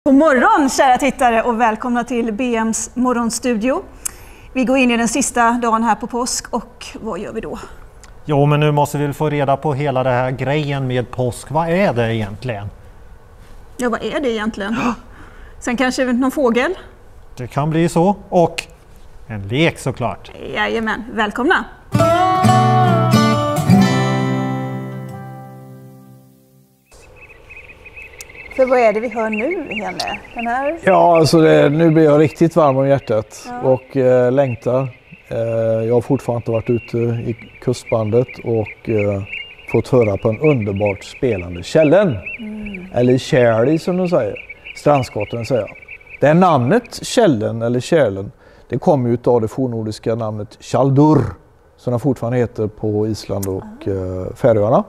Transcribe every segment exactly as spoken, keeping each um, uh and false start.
God morgon kära tittare och välkomna till B M:s morgonstudio. Vi går in i den sista dagen här på påsk och vad gör vi då? Jo, men nu måste vi få reda på hela det här grejen med påsk. Vad är det egentligen? Ja, vad är det egentligen? Sen kanske någon fågel? Det kan bli så. Och en lek såklart. Jajamän, välkomna! För vad är det vi hör nu, Henne? Den här... Ja, alltså det, nu blir jag riktigt varm om hjärtat ja. och eh, längtar. Eh, jag har fortfarande inte varit ute i kustbandet och eh, fått höra på en underbart spelande Källen. Mm. Eller Kärli som de säger. Strandskotten säger jag. Det är namnet Källen eller Kärlen. Det kommer ju av det fornnordiska namnet Tjaldur. Som den fortfarande heter på Island och eh, Färöarna.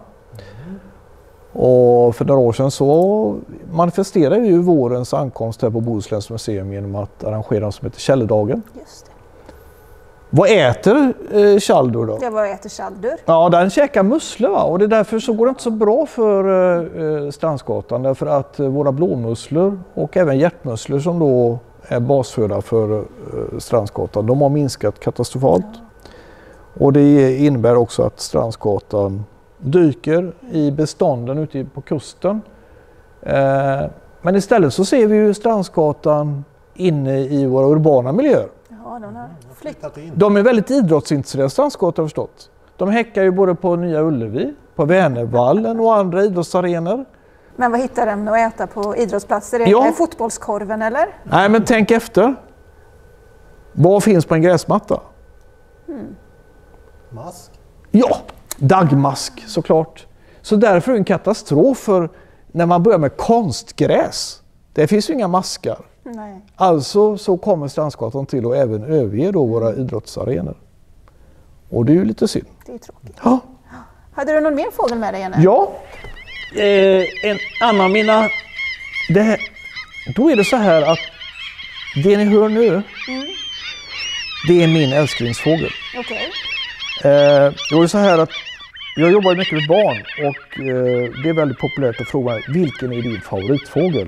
Och för några år sedan så manifesterade ju vårens ankomst här på Bohusläns museum genom att arrangera något som heter Källedagen. Just det. Vad äter eh, Tjaldur då? Ja, vad äter Tjaldur? Ja, den käkar musslor va? Och det är därför så går det inte så bra för eh, Strandskatan. Därför att eh, våra blåmusslor och även hjärtmusslor som då är basföda för eh, Strandskatan, de har minskat katastrofalt. Ja. Och det innebär också att Strandskatan dyker i bestånden ute på kusten. Eh, men istället så ser vi ju Strandskatan inne i våra urbana miljöer. Ja, de har flyttat in. De är väldigt idrottsintresserade, Strandskatan har förstått. De häckar ju både på Nya Ullevi, på Vänervallen och andra idrottsarenor. Men vad hittar de att äta på idrottsplatser? Är det ja. fotbollskorven eller? Nej, men tänk efter. Vad finns på en gräsmatta? Hmm. Mask? Ja! Dagmask såklart. Så därför är det en katastrof för när man börjar med konstgräs. Det finns ju inga maskar. Nej. Alltså så kommer Strandskatan till att även överge då våra idrottsarenor. Och det är ju lite synd. Det är tråkigt. Ja. Hade du någon mer fågel med dig, Janne? Ja. Eh, en annan mina... Det här, då är det så här att det ni hör nu, mm. det är min älsklingsfågel. Okej. Okay. Eh, det är så här att jag jobbar mycket med barn och eh, det är väldigt populärt att fråga vilken är din favoritfågel?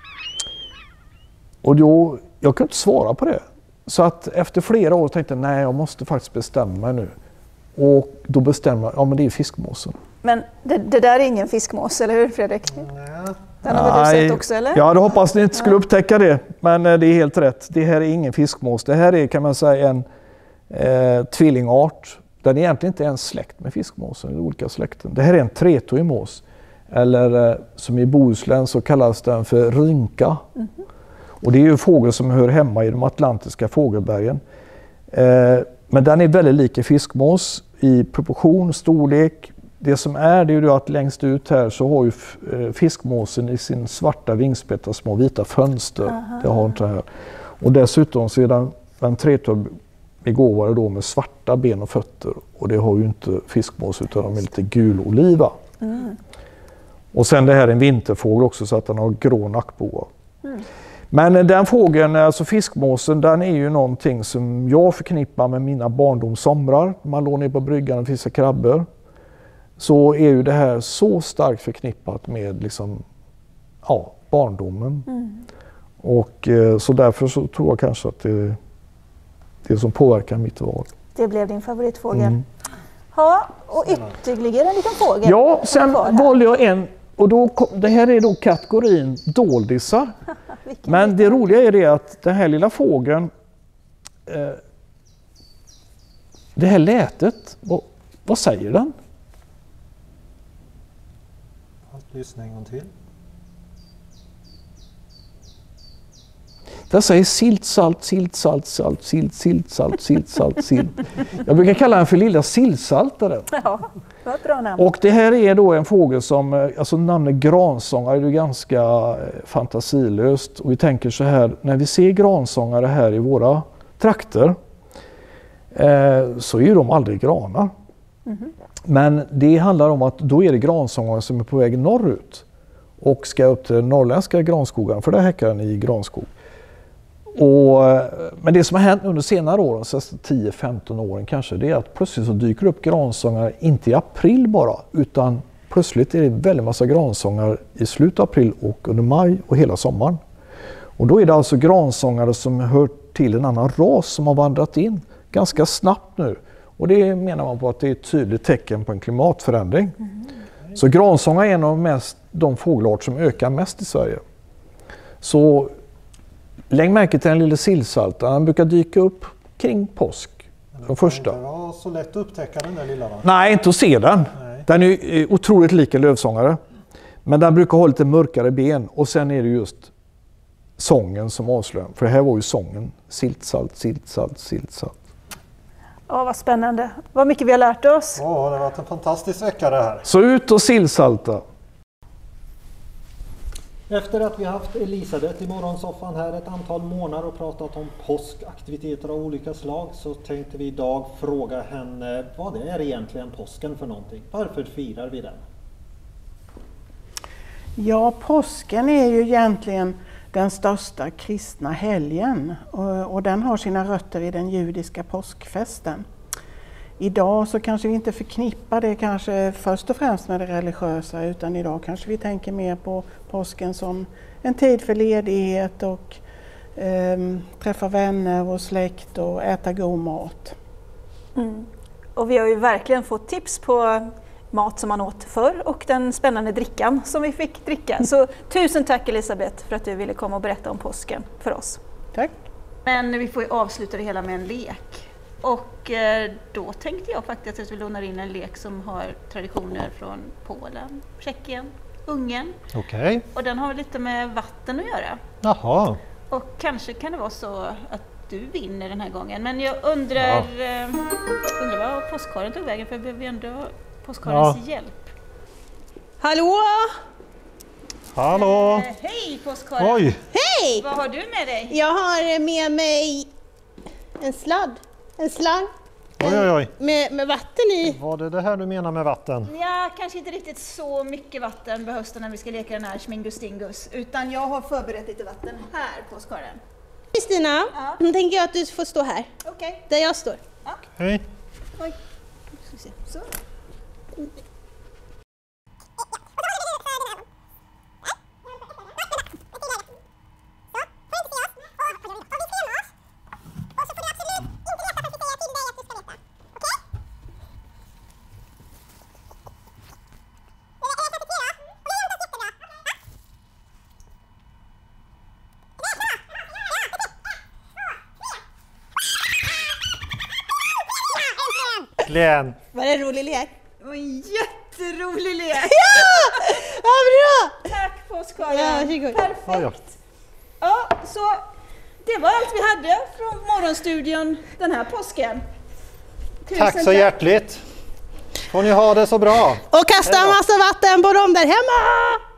Och då, jag kunde inte svara på det. Så att efter flera år tänkte jag, nej jag måste faktiskt bestämma mig nu. Och då bestämde jag, ja men det är fiskmåsen. Men det, det där är ingen fiskmås, eller hur Fredrik? Nej. Den har väl du sett också, eller? Ja, det hoppas ni inte skulle upptäcka det. Men eh, det är helt rätt. Det här är ingen fiskmås. Det här är, kan man säga, en eh, tvillingart. Den är egentligen inte ens släkt med fiskmåsen, eller olika släkten. Det här är en tretåig mås. Eller eh, som i Bohuslän så kallas den för rynka. Mm-hmm. Och det är ju en fågel som hör hemma i de atlantiska fågelbergen. Eh, men den är väldigt lik en fiskmås i proportion, storlek. Det som är det är ju att längst ut här så har ju eh, fiskmåsen i sin svarta vingspettar små vita fönster. Aha. Det har inte här. Och dessutom så är den, den tretåig begåvade då med svarta ben och fötter. Och det har ju inte fiskmås utan de är lite gul-oliva. Mm. Och sen det här är en vinterfågel också så att den har grå nackboa. Mm. Men den fågeln, alltså fiskmåsen, den är ju någonting som jag förknippar med mina barndomssomrar. Man låg ner på bryggan och fiskar krabbor. Så är ju det här så starkt förknippat med liksom, ja, barndomen. Mm. Och eh, så därför så tror jag kanske att det det som påverkar mitt val. Det blev din favoritfågel. Mm. Ja, och ytterligare en liten fågel. Ja, sen valde jag en. Och då, det här är då kategorin doldisar. Men det roliga är det att den här lilla fågeln, eh, det här lätet, vad, vad säger den? Lyssna en gång till. Den säger silt, salt, silt, salt, salt, silt, silt, salt, silt, salt, silt. Jag brukar kalla den för lilla sillsaltaren. Ja, det var ett bra namn. Och det här är då en fågel som, alltså namnet gransångare är ju ganska fantasilöst. Och vi tänker så här, när vi ser gransångare här i våra trakter eh, så är ju de aldrig granar. Mm-hmm. Men det handlar om att då är det gransångare som är på väg norrut och ska upp till den norrländska granskogen, för där häckar den i granskog. Och, men det som har hänt under senare år, de senaste tio femton åren kanske, det är att plötsligt så dyker upp gransångar, inte i april bara, utan plötsligt är det väldigt massa gransångar i slutet av april och under maj och hela sommaren. Och då är det alltså gransångare som hör till en annan ras som har vandrat in ganska snabbt nu. Och det menar man på att det är ett tydligt tecken på en klimatförändring. Mm. Så gransångare är en av mest, de fågelarter som ökar mest i Sverige. Så lägg märke till den lilla sillsalta. Den brukar dyka upp kring påsk. De första. Det var så lätt att upptäcka den där lilla, va? Nej, inte att se den. Nej. Den är otroligt lik en lövsångare. Men den brukar ha lite mörkare ben. Och sen är det just sången som avslöjar. För det här var ju sången. Siltsalt, siltsalt, siltsalt. Ja, vad spännande. Vad mycket vi har lärt oss. Ja, det har varit en fantastisk vecka det här. Så ut och sillsalta. Efter att vi haft Elisabeth i morgonsoffan här ett antal månader och pratat om påskaktiviteter av olika slag, så tänkte vi idag fråga henne vad det är egentligen påsken för någonting. Varför firar vi den? Ja, påsken är ju egentligen den största kristna helgen och, och den har sina rötter i den judiska påskfesten. Idag så kanske vi inte förknippar det kanske först och främst med det religiösa, utan idag kanske vi tänker mer på påsken som en tid för ledighet och eh, träffa vänner och släkt och äta god mat. Mm. Och vi har ju verkligen fått tips på mat som man åt förr och den spännande drickan som vi fick dricka. Så tusen tack Elisabeth för att du ville komma och berätta om påsken för oss. Tack. Men vi får ju avsluta det hela med en lek. Och då tänkte jag faktiskt att vi lånar in en lek som har traditioner från Polen, Tjeckien, Ungern. Okej. Okay. Och den har lite med vatten att göra. Jaha. Och kanske kan det vara så att du vinner den här gången. Men jag undrar, ja. undrar vad påskharen tog vägen, för jag behöver ju ändå påskharens ja. hjälp. Hallå? Hallå? Eh, hej påskharen! Oj! Hej! Vad har du med dig? Jag har med mig en sladd. En slang oj, oj, oj. Med, med vatten i. Var det det här du menar med vatten? Ja, kanske inte riktigt så mycket vatten behövs det när vi ska leka den här Schmingus Dingus. Utan jag har förberett lite vatten här på skaren. Kristina, ja. nu tänker jag att du får stå här. Okej. Okay. Där jag står. Ja. Hej. Oj, ska vi se. Så. Glenn. Var det en rolig lek? Det var en jätterolig lek! Ja! Vad bra! Tack påskharen! Ja, varsågod. Perfekt! Ja, ja. Ja, så det var allt vi hade från Morgonstudion den här påsken. Tusen tack så hjärtligt! Får ni ha det så bra! Och kasta en massa vatten på dem där hemma!